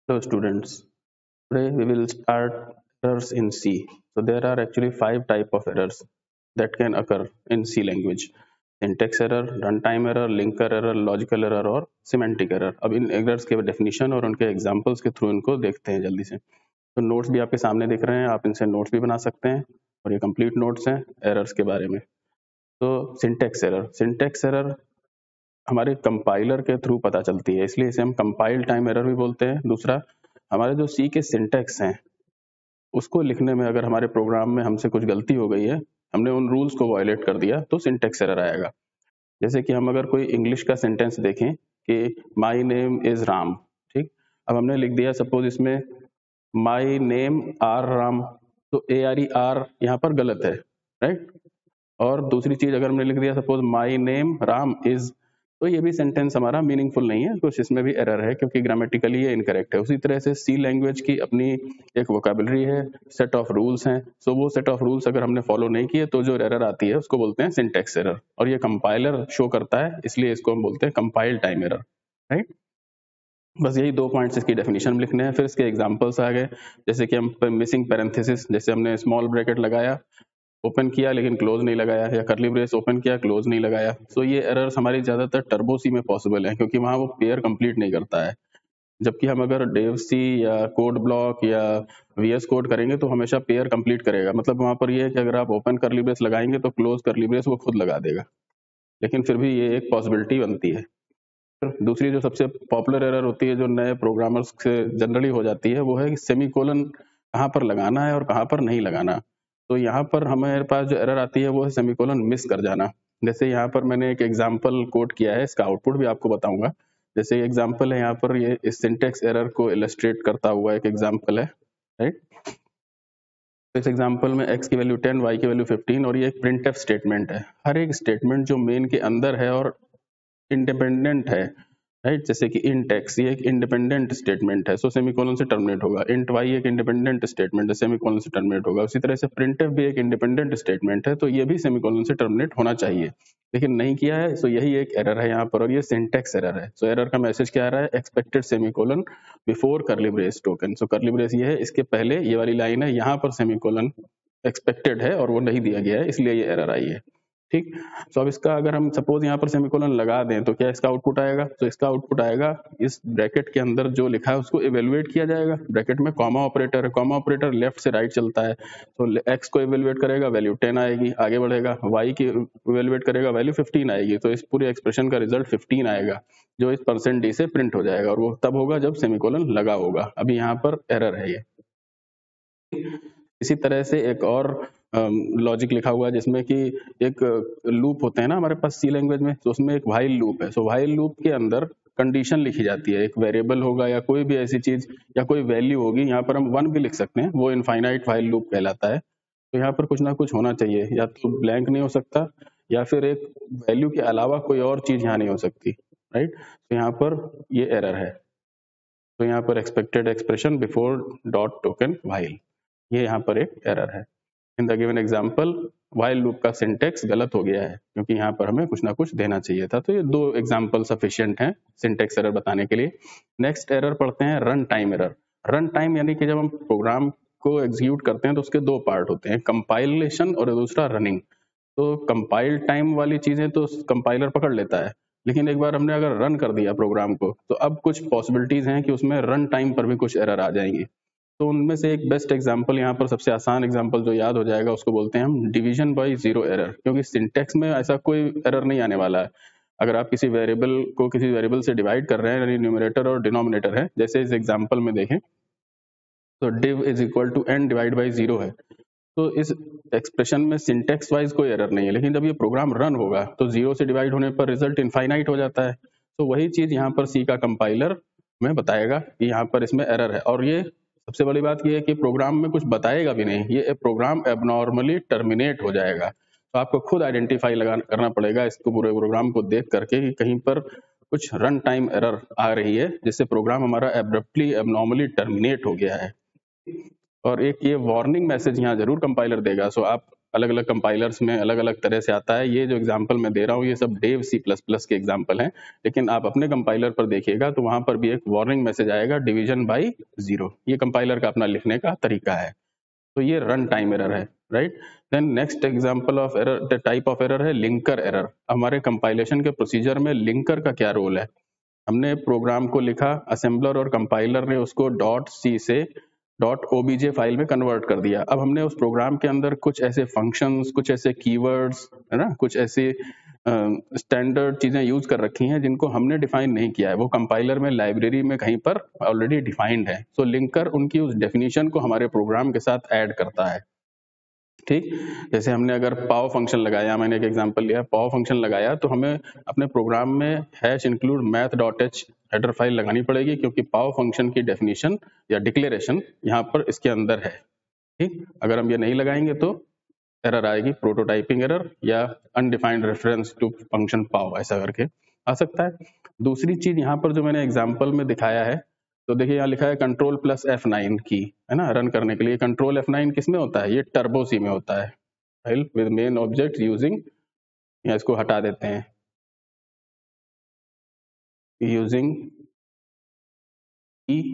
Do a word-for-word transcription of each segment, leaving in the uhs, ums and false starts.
Hello students, today we will start errors in C. So there are actually five type of errors that can occur in C language. Syntax error, runtime error, linker error, logical error और semantic error. अब इन errors के definition और उनके examples के through इनको देखते हैं जल्दी से. तो notes भी आपके सामने दिख रहे हैं, आप इनसे notes भी बना सकते हैं और ये complete notes हैं errors के बारे में. तो syntax error, syntax error हमारे कंपाइलर के थ्रू पता चलती है, इसलिए इसे हम कंपाइल टाइम एरर भी बोलते हैं. दूसरा, हमारे जो सी के सिंटैक्स हैं उसको लिखने में अगर हमारे प्रोग्राम में हमसे कुछ गलती हो गई है, हमने उन रूल्स को वायलेट कर दिया, तो सिंटैक्स एरर आएगा. जैसे कि हम अगर कोई इंग्लिश का सेंटेंस देखें कि माई नेम इज राम, ठीक, अब हमने लिख दिया सपोज इसमें माई नेम आर राम, तो ए आर ई आर यहाँ पर गलत है, राइट. और दूसरी चीज अगर हमने लिख दिया suppose my name Ram is, तो ये भी सेंटेंस हमारा मीनिंगफुल नहीं है, कुछ इसमें भी एरर है क्योंकि ग्रामेटिकली ये इनकरेक्ट है. उसी तरह से सी लैंग्वेज की अपनी एक वोकैबुलरी है, सेट ऑफ रूल्स हैं. सो वो सेट ऑफ रूल्स अगर हमने फॉलो नहीं किए तो जो एरर आती है उसको बोलते हैं सिंटैक्स एरर, और ये कंपाइलर शो करता है, इसलिए इसको हम बोलते हैं कंपाइल टाइम एरर, राइट. बस यही दो पॉइंट्स इसकी डेफिनेशन में लिखने हैं. फिर इसके एग्जांपल्स आ गए, जैसे कि हम मिसिंग पैरेंथेसिस, जैसे हमने स्मॉल ब्रैकेट लगाया, ओपन किया लेकिन क्लोज नहीं लगाया, या कर्ली ब्रेस ओपन किया क्लोज नहीं लगाया. सो ये एरर्स हमारी ज्यादातर टर्बो सी में पॉसिबल है क्योंकि वहां वो पेयर कंप्लीट नहीं करता है. जबकि हम अगर डेव सी या कोड ब्लॉक या वीएस कोड करेंगे तो हमेशा पेयर कंप्लीट करेगा. मतलब वहां पर ये है कि अगर आप ओपन कर्ली ब्रेस लगाएंगे तो क्लोज कर्ली ब्रेस वो खुद लगा देगा, लेकिन फिर भी ये एक पॉसिबिलिटी बनती है. दूसरी जो सबसे पॉपुलर एरर होती है जो नए प्रोग्रामर्स से जनरली हो जाती है, वो है कि सेमी कोलन कहाँ पर लगाना है और कहाँ पर नहीं लगाना. तो यहाँ पर हमारे पास जो एरर आती है वो है सेमीकोलन मिस कर जाना. जैसे यहाँ पर मैंने एक एग्जांपल कोड किया है, इसका आउटपुट भी आपको बताऊंगा. जैसे एग्जांपल है यहाँ पर, ये इस सिंटेक्स एरर को इलस्ट्रेट करता हुआ एक एग्जांपल है, राइट. तो इस एग्जांपल में x की वैल्यू टेन, y की वैल्यू फिफ्टीन, और ये एक प्रिंटफ स्टेटमेंट है. हर एक स्टेटमेंट जो मेन के अंदर है और इंडिपेंडेंट है, राइट. जैसे कि इंट एक्स, ये एक इंडिपेंडेंट स्टेटमेंट है, सो सेमीकोलन से टर्मिनेट होगा. इंट वाई एक इंडिपेंडेंट स्टेटमेंट है, सेमीकोलन से टर्मिनेट होगा. उसी तरह से प्रिंटफ भी एक इंडिपेंडेंट स्टेटमेंट है, तो ये भी सेमीकोलन से टर्मिनेट होना चाहिए, लेकिन नहीं किया है. सो यही एक एरर है यहाँ पर, और ये सिंटैक्स एरर है. सो एरर का मैसेज क्या आ रहा है? Expected semicolon before curly brace token. So curly brace ये है, इसके पहले ये वाली लाइन है, यहाँ पर सेमीकोलन एक्सपेक्टेड है और वो नहीं दिया गया है, इसलिए ये एरर आई है, ठीक. सो अब इसका अगर हम सपोज यहाँ पर सेमीकोलन लगा दें तो क्या इसका आउटपुट आएगा? तो इसका आउटपुट आएगा, इस ब्रैकेट के अंदर जो लिखा है उसको इवेलुएट किया जाएगा. ब्रैकेट में कॉमा ऑपरेटर है, कॉमा ऑपरेटर लेफ्ट से राइट चलता है, तो एक्स को इवेलुएट करेगा, वैल्यू टेन आएगी, आगे बढ़ेगा. वाई की इवेलुएट करेगा, वैल्यू फिफ्टीन आएगी, तो इस पूरे एक्सप्रेशन का रिजल्ट फिफ्टीन आएगा, जो इस परसेंट डी से प्रिंट हो जाएगा, और वो तब होगा जब सेमीकोलन लगा होगा. अभी यहाँ पर एरर है ये. इसी तरह से एक और लॉजिक लिखा हुआ है जिसमें कि एक लूप होते हैं ना हमारे पास सी लैंग्वेज में, तो उसमें एक व्हाइल लूप है. सो व्हाइल लूप के अंदर कंडीशन लिखी जाती है, एक वेरिएबल होगा या कोई भी ऐसी चीज या कोई वैल्यू होगी. यहाँ पर हम वन भी लिख सकते हैं, वो इनफाइनाइट व्हाइल लूप कहलाता है. तो यहाँ पर कुछ ना कुछ होना चाहिए, या तो ब्लैंक नहीं हो सकता या फिर एक वैल्यू के अलावा कोई और चीज यहाँ नहीं हो सकती, राइट. तो यहाँ पर ये एरर है. तो यहाँ पर expected expression before dot token while, ये यहाँ पर एक एरर है. In the given example while loop का सिंटेक्स गलत हो गया है क्योंकि यहाँ पर हमें कुछ ना कुछ देना चाहिए था. तो ये दो एग्जांपल सफिशिएंट हैं सिंटेक्स एरर बताने के लिए. नेक्स्ट एरर पढ़ते हैं run time error. Run time यानी कि जब हम प्रोग्राम को एग्जीक्यूट करते हैं तो उसके दो पार्ट होते हैं, कंपाइलेशन और दूसरा रनिंग. तो कंपाइल टाइम वाली चीजें तो कंपाइलर पकड़ लेता है, लेकिन एक बार हमने अगर रन कर दिया प्रोग्राम को तो अब कुछ पॉसिबिलिटीज हैं कि उसमें रन टाइम पर भी कुछ एरर आ जाएंगी. तो उनमें से एक बेस्ट एग्जांपल यहाँ पर, सबसे आसान एग्जांपल जो याद हो जाएगा उसको बोलते हैं हम डिवीजन बाय जीरो एरर, क्योंकि सिंटेक्स में ऐसा कोई एरर नहीं आने वाला है. अगर आप किसी वेरिएबल को किसी वेरिएबल से डिवाइड कर रहे हैं, यानी न्यूमरेटर और डिनोमिनेटर है, जैसे इस एग्जांपल में देखें तो div is equal to n divide by zero है, तो इस एक्सप्रेशन में सिंटेक्स वाइज कोई एरर नहीं है. लेकिन जब ये प्रोग्राम रन होगा तो जीरो से डिवाइड होने पर रिजल्ट इनफाइनाइट हो जाता है. तो वही चीज यहाँ पर सी का कंपाइलर में बताएगा कि यहाँ पर इसमें एरर है. और ये सबसे बड़ी बात यह है कि प्रोग्राम में कुछ बताएगा भी नहीं, ये प्रोग्राम एबनॉर्मली टर्मिनेट हो जाएगा. तो आपको खुद आइडेंटिफाई लगा करना पड़ेगा इसको, पूरे प्रोग्राम को देख करके कि कहीं पर कुछ रन टाइम एरर आ रही है जिससे प्रोग्राम हमारा एब्रप्टली एबनॉर्मली टर्मिनेट हो गया है. और एक ये वार्निंग मैसेज यहाँ जरूर कंपाइलर देगा. सो आप अलग अलग कंपाइलर्स में अलग अलग तरह से आता है। ये जो एग्जांपल मैं दे रहा हूँ ये सब डेव सी प्लस प्लस के एग्जांपल हैं, लेकिन आप अपने कंपाइलर पर देखिएगा तो वहां पर भी एक वार्निंग मैसेज आएगा, डिवीजन बाय जीरो। ये कंपाइलर का अपना लिखने का तरीका है। तो ये रन टाइम एरर है, right. Then next example of error, type of error है लिंकर एरर। हमारे कंपाइलेशन के प्रोसीजर में लिंकर का क्या रोल है? हमने प्रोग्राम को लिखा, असेंबलर और कंपाइलर ने उसको डॉट सी से डॉट ओबीजे फाइल में कन्वर्ट कर दिया। अब हमने उस प्रोग्राम के अंदर कुछ ऐसे फंक्शंस, कुछ ऐसे कीवर्ड्स, है ना, कुछ ऐसे स्टैंडर्ड uh, चीजें यूज कर रखी हैं जिनको हमने डिफाइन नहीं किया है, वो कंपाइलर में लाइब्रेरी में कहीं पर ऑलरेडी डिफाइंड है। सो so, लिंकर उनकी उस डेफिनेशन को हमारे प्रोग्राम के साथ ऐड करता है, ठीक। जैसे हमने अगर पाव फंक्शन लगाया, मैंने एक एग्जांपल लिया, पाव फंक्शन लगाया तो हमें अपने प्रोग्राम में hash include math dot H header file लगानी पड़ेगी, क्योंकि पाव फंक्शन की डेफिनेशन या डिक्लेरेशन यहाँ पर इसके अंदर है, ठीक। अगर हम ये नहीं लगाएंगे तो एरर आएगी, प्रोटोटाइपिंग एरर या undefined reference to function pow, ऐसा करके आ सकता है। दूसरी चीज यहाँ पर जो मैंने एग्जाम्पल में दिखाया है, तो देखिए यहाँ लिखा है कंट्रोल प्लस एफ नाइन की, है ना, रन करने के लिए। कंट्रोल एफ नाइन किस में होता है? ये टर्बो सी में होता है, file with main object using, या इसको हटा देते हैं, using E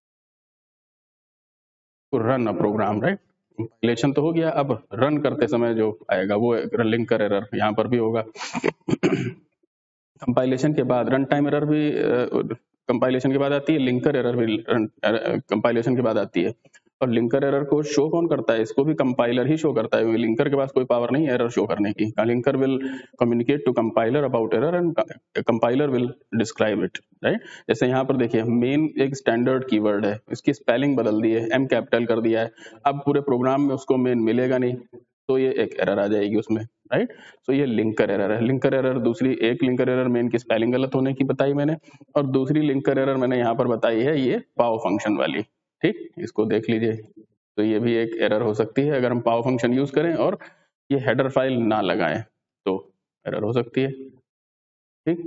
to run a program, right. Compilation तो हो गया, अब रन करते समय जो आएगा वो लिंकर एरर यहाँ पर भी होगा। कंपाइलेशन के बाद रन टाइम एरर भी कंपाइलेशन के बाद आती है, लिंकर एरर भी कंपाइलेशन के बाद आती है। और लिंकर एरर को शो कौन करता है? इसको भी कंपाइलर ही शो करता है, लिंकर के पास कोई पावर नहीं है एरर शो करने की। Linker will communicate to compiler about error and compiler will describe it, right. जैसे यहाँ पर देखिए मेन एक स्टैंडर्ड कीवर्ड है, इसकी स्पेलिंग बदल दी है, एम कैपिटल कर दिया है, अब पूरे प्रोग्राम में उसको मेन मिलेगा नहीं, तो ये एक एरर आ जाएगी उसमें, राइट। सो ये लिंकर एरर है। लिंकर एरर दूसरी, एक लिंकर एरर मेन की स्पेलिंग गलत होने की बताई मैंने, और दूसरी लिंकर एरर मैंने यहाँ पर बताई है ये पाव फंक्शन वाली, ठीक। इसको देख लीजिए, तो ये भी एक एरर हो सकती है अगर हम पाव फंक्शन यूज करें और ये हेडर फाइल ना लगाएं तो एरर हो सकती है, ठीक।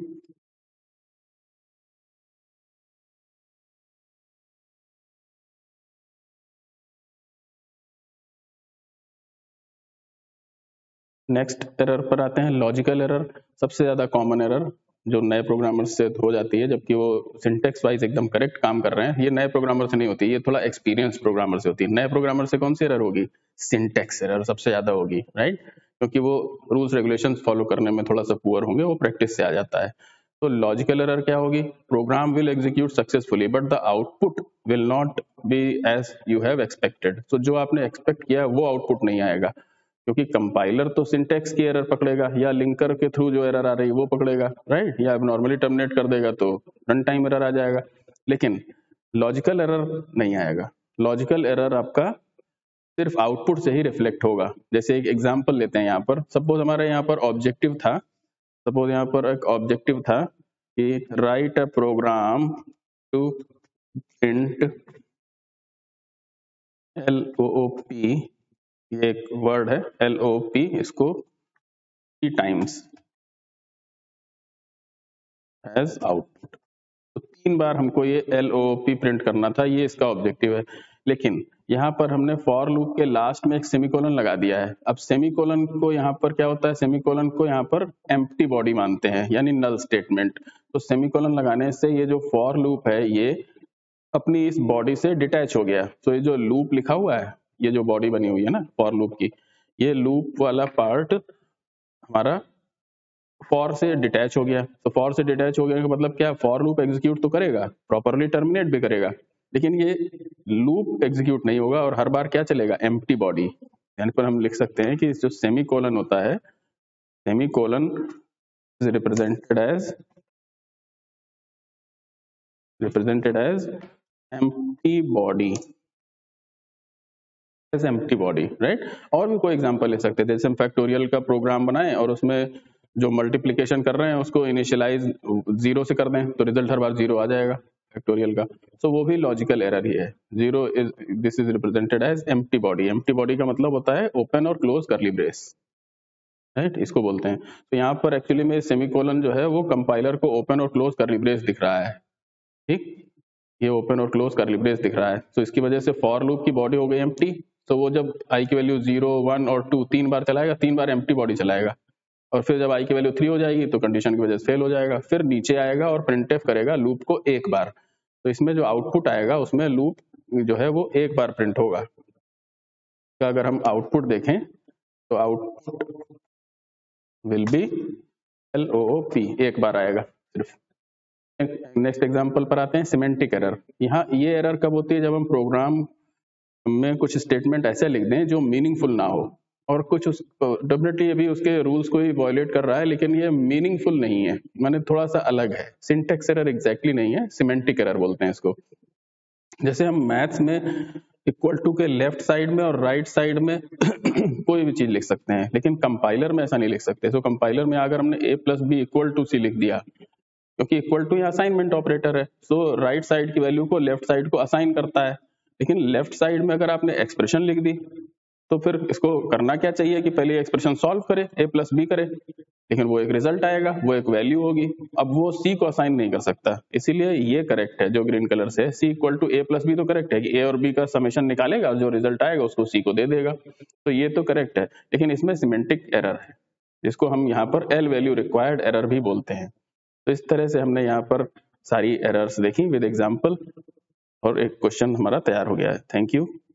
नेक्स्ट एरर पर आते हैं, लॉजिकल एरर। सबसे ज्यादा कॉमन एरर जो नए प्रोग्रामर से हो जाती है, जबकि वो सिंटेक्स वाइज एकदम करेक्ट काम कर रहे हैं, ये नए प्रोग्रामर से नहीं होती, ये थोड़ा एक्सपीरियंस प्रोग्रामर से होती है। नए प्रोग्रामर से कौन सी एरर होगी? सिंटेक्स एरर सबसे ज्यादा होगी, राइट, क्योंकि वो रूल्स रेगुलेशंस फॉलो करने में थोड़ा सा पुअर होंगे, वो प्रैक्टिस से आ जाता है। तो लॉजिकल एरर क्या होगी? Program will execute successfully but the output will not be as you have expected. तो जो आपने एक्सपेक्ट किया वो आउटपुट नहीं आएगा, क्योंकि कंपाइलर तो सिंटेक्स की एरर पकड़ेगा या लिंकर के थ्रू जो एरर आ रही है वो पकड़ेगा, राइट, या नॉर्मली टर्मिनेट कर देगा तो रन टाइम एरर आ जाएगा, लेकिन लॉजिकल एरर नहीं आएगा। लॉजिकल एरर आपका सिर्फ आउटपुट से ही रिफ्लेक्ट होगा। जैसे एक एग्जांपल लेते हैं, यहाँ पर सपोज हमारे यहाँ पर ऑब्जेक्टिव था, सपोज यहाँ पर एक ऑब्जेक्टिव था कि write a program to print L O P, ये एक वर्ड है एल ओ पी, इसको थ्री टाइम्स एज आउटपुट। तो तीन बार हमको ये एल ओ पी प्रिंट करना था, ये इसका ऑब्जेक्टिव है। लेकिन यहाँ पर हमने फॉर लूप के लास्ट में एक सेमीकोलन लगा दिया है। अब सेमीकोलन को यहाँ पर क्या होता है? सेमीकोलन को यहाँ पर एम्प्टी बॉडी मानते हैं, यानी नल स्टेटमेंट। तो सेमीकोलन लगाने से ये जो फॉर लूप है ये अपनी इस बॉडी से डिटैच हो गया। तो ये जो लूप लिखा हुआ है, ये जो बॉडी बनी हुई है ना फॉर लूप की, ये लूप वाला पार्ट हमारा फॉर से डिटैच हो गया। तो फॉर से डिटैच हो गया का मतलब क्या? फॉर लूप एग्जीक्यूट तो करेगा, प्रॉपरली टर्मिनेट भी करेगा, लेकिन ये लूप एग्जीक्यूट नहीं होगा और हर बार क्या चलेगा? Empty body. यानी पर हम लिख सकते हैं कि जो सेमी कोलन होता है, semicolon is represented as represented as empty body, as empty body, right. और भी कोई एग्जांपल ले सकते हैं, जैसे हम फैक्टोरियल का प्रोग्राम बनाएं और उसमें जो मल्टीप्लिकेशन कर रहे हैं उसको इनिशियलाइज जीरो से कर दें तो रिजल्ट हर बार जीरो आ जाएगा फैक्टोरियल का। सो so, वो भी लॉजिकल एरर ही है। Zero is this is represented as empty body. Empty body का मतलब होता है ओपन और क्लोज करली ब्रेस, राइट, इसको बोलते हैं। तो यहाँ पर एक्चुअली में सेमीकोलन जो है वो कंपाइलर को ओपन और क्लोज करली ब्रेस दिख रहा है, ठीक, ये ओपन और क्लोज करली ब्रेस दिख रहा है। तो इसकी वजह से फॉर लूप की बॉडी हो गई एम्प्टी, तो वो जब आई की वैल्यू जीरो वन और टू तीन बार चलाएगा, तीन बार एम्प्टी बॉडी चलाएगा, और फिर जब आई की वैल्यू थ्री हो जाएगी तो कंडीशन की वजह से फेल हो जाएगा, फिर नीचे आएगा और प्रिंटफ करेगा लूप को एक बार। तो इसमें जो आउटपुट आएगा उसमें लूप जो है वो एक बार प्रिंट होगा। तो अगर हम आउटपुट देखें तो output will be L O O P, एक बार आएगा सिर्फ। नेक्स्ट एग्जांपल पर आते हैं, सिमेंटिक एरर। यहाँ ये एरर कब होती है, जब हम प्रोग्राम में कुछ स्टेटमेंट ऐसे लिख दें जो मीनिंगफुल ना हो, और कुछ उस डेफिनेटली अभी उसके रूल्स को ही वायलेट कर रहा है, लेकिन ये मीनिंगफुल नहीं है, माने थोड़ा सा अलग है। सिंटेक्स एरर एग्जैक्टली नहीं है, सिमेंटिक एरर बोलते हैं इसको। जैसे हम मैथ्स में इक्वल टू के लेफ्ट साइड में और राइट साइड में कोई भी चीज लिख सकते हैं, लेकिन कंपाइलर में ऐसा नहीं लिख सकते। तो कंपाइलर में अगर हमने a plus B equal to C लिख दिया, क्योंकि इक्वल टू यहाँ असाइनमेंट ऑपरेटर है, सो राइट साइड की वैल्यू को लेफ्ट साइड को असाइन करता है। लेकिन लेफ्ट साइड में अगर आपने एक्सप्रेशन लिख दी तो फिर इसको करना क्या चाहिए कि पहले एक्सप्रेशन सॉल्व करे, a प्लस बी करे, लेकिन वो एक रिजल्ट आएगा, वो एक वैल्यू होगी, अब वो c को असाइन नहीं कर सकता। इसीलिए ये करेक्ट है जो ग्रीन कलर से है, c equal to a plus B तो करेक्ट है कि a और b का समेशन निकालेगा, जो रिजल्ट आएगा उसको c को दे देगा, तो ये तो करेक्ट है। लेकिन इसमें सिमेंटिक एरर है, जिसको हम यहाँ पर एल वैल्यू रिक्वायर्ड एरर भी बोलते हैं। तो इस तरह से हमने यहाँ पर सारी एरर्स देखी विद एग्जाम्पल, और एक क्वेश्चन हमारा तैयार हो गया है। Thank you.